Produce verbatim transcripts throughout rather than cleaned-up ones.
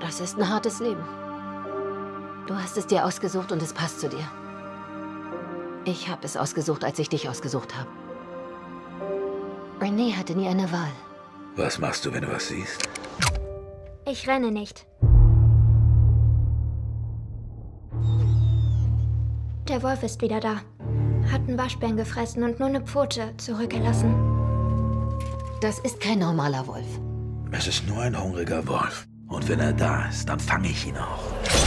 Das ist ein hartes Leben. Du hast es dir ausgesucht und es passt zu dir. Ich habe es ausgesucht, als ich dich ausgesucht habe. Renee hatte nie eine Wahl. Was machst du, wenn du was siehst? Ich renne nicht. Der Wolf ist wieder da. Hat einen Waschbären gefressen und nur eine Pfote zurückgelassen. Das ist kein normaler Wolf. Es ist nur ein hungriger Wolf. Und wenn er da ist, dann fange ich ihn auch.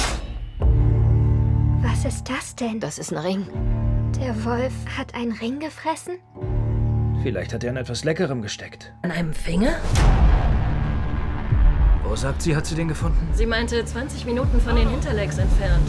Was ist das denn? Das ist ein Ring. Der Wolf hat einen Ring gefressen? Vielleicht hat er in etwas Leckerem gesteckt. An einem Finger? Wo sagt sie, hat sie den gefunden? Sie meinte zwanzig Minuten von den Hinterlegs entfernt.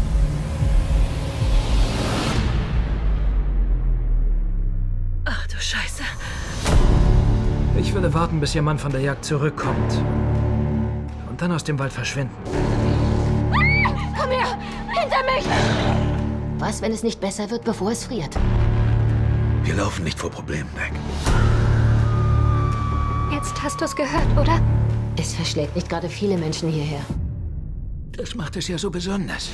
Ach du Scheiße. Ich würde warten, bis ihr Mann von der Jagd zurückkommt. Und dann aus dem Wald verschwinden. Ah, komm her! Hinter mich! Was, wenn es nicht besser wird, bevor es friert? Wir laufen nicht vor Problemen weg. Jetzt hast du es gehört, oder? Es verschlägt nicht gerade viele Menschen hierher. Das macht es ja so besonders.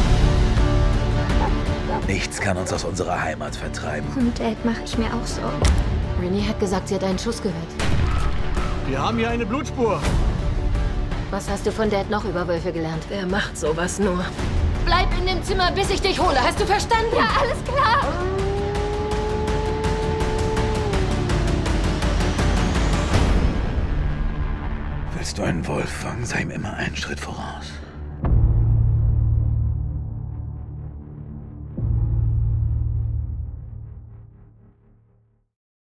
Nichts kann uns aus unserer Heimat vertreiben. Um Dad mache ich mir auch Sorgen. Renee hat gesagt, sie hat einen Schuss gehört. Wir haben hier eine Blutspur. Was hast du von Dad noch über Wölfe gelernt? Wer macht sowas nur? Bleib in dem Zimmer, bis ich dich hole. Hast du verstanden? Ja, alles klar. Willst du einen Wolf fangen, sei ihm immer einen Schritt voraus.